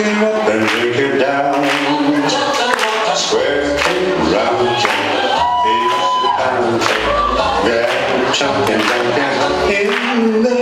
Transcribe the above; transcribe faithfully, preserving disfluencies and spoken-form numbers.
her up and break her down. Square kick, round kick, each pound kick, grab, chunk and jump in the